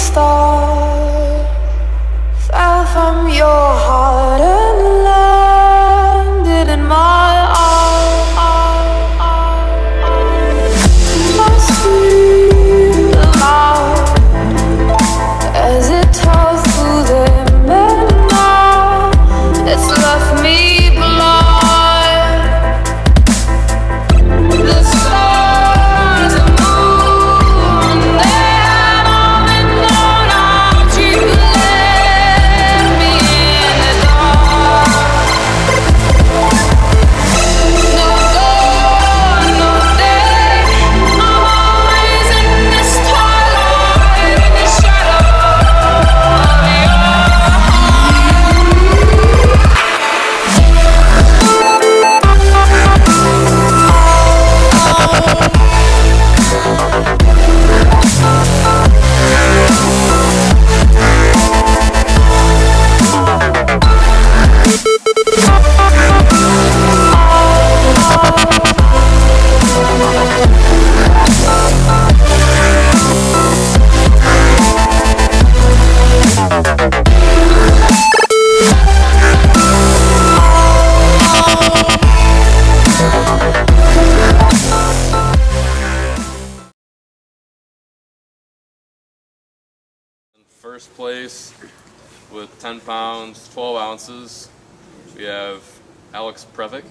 star fell from your heart and landed in my arms. Must be loud as it tore through them, and now it's left me blind. The stars, the moon, they had all been known out. You left me in the dark. No dawn, no day, I'm always in this twilight, in the shadow of your First place with 10 pounds, 12 ounces, we have Alex Previc.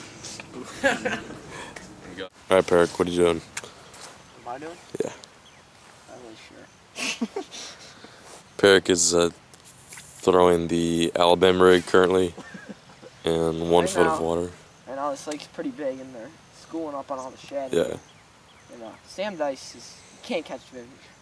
Alright, Perrick, what are you doing? Am I doing? Yeah. Not really sure. Perrick is throwing the Alabama rig currently in 1 foot of water. I know this lake's pretty big and they're schooling up on all the shad. Yeah. And Sam Dice can't catch fish.